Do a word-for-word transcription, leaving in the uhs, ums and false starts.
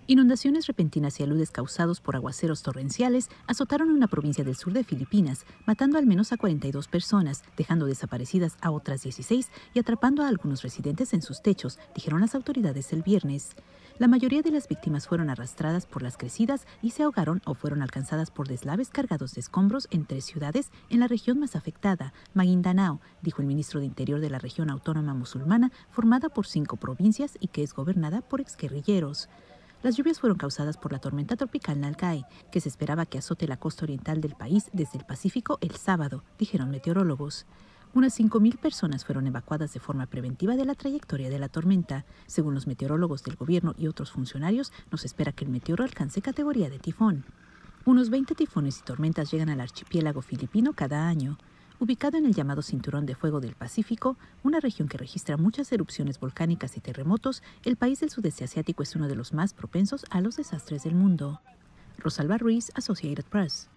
Inundaciones repentinas y aludes causados por aguaceros torrenciales azotaron una provincia del sur de Filipinas, matando al menos a cuarenta y dos personas, dejando desaparecidas a otras dieciséis y atrapando a algunos residentes en sus techos, dijeron las autoridades el viernes. La mayoría de las víctimas fueron arrastradas por las crecidas y se ahogaron o fueron alcanzadas por deslaves cargados de escombros en tres ciudades en la región más afectada, Maguindanao, dijo el ministro de Interior de la región autónoma musulmana, formada por cinco provincias y que es gobernada por exguerrilleros. Las lluvias fueron causadas por la tormenta tropical Nalgae, que se esperaba que azote la costa oriental del país desde el Pacífico el sábado, dijeron meteorólogos. Unas cinco mil personas fueron evacuadas de forma preventiva de la trayectoria de la tormenta. Según los meteorólogos del gobierno y otros funcionarios, no se espera que el meteoro alcance categoría de tifón. Unos veinte tifones y tormentas llegan al archipiélago filipino cada año. Ubicado en el llamado Cinturón de Fuego del Pacífico, una región que registra muchas erupciones volcánicas y terremotos, el país del sudeste asiático es uno de los más propensos a los desastres del mundo. Rosalba Ruiz, Associated Press.